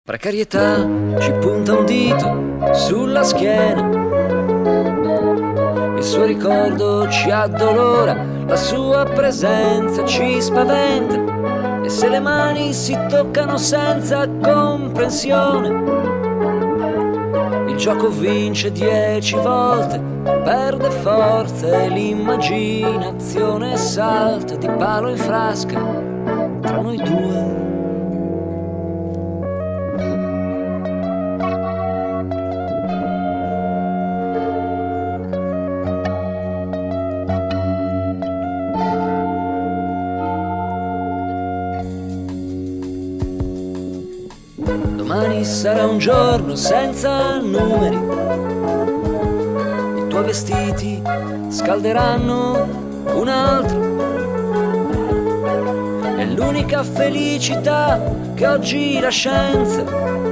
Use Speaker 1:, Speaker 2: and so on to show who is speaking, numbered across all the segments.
Speaker 1: Precarietà ci punta un dito sulla schiena, il suo ricordo ci addolora, la sua presenza ci spaventa, e se le mani si toccano senza comprensione, il gioco vince 10 volte, perde forza e l'immaginazione salta di palo in frasca tra noi due. Domani sarà un giorno senza numeri, i tuoi vestiti scalderanno un altro, è l'unica felicità che oggi la scienza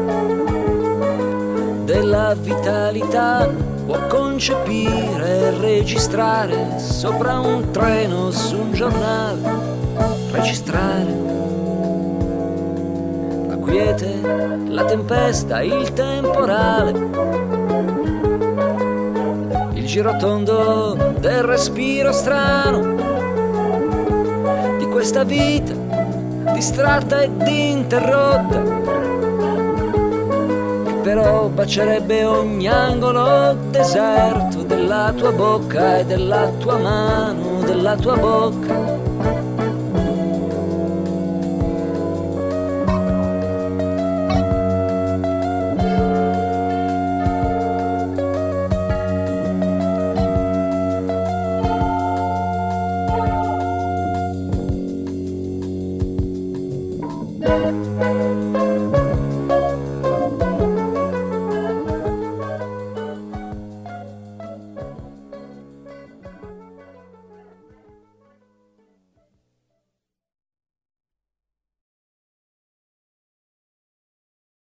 Speaker 1: della vitalità può concepire e registrare sopra un treno, su un giornale, registrare quiete, la tempesta, il temporale, il girotondo del respiro strano di questa vita distratta ed interrotta, che però bacerebbe ogni angolo deserto della tua bocca e della tua mano, della tua bocca.